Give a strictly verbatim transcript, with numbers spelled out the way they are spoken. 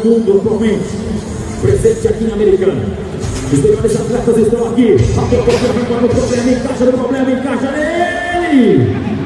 mundo atualmente, presente aqui na Americana. Os melhores atletas estão aqui. A boca vai para o problema, encaixa no problema, encaixa nele.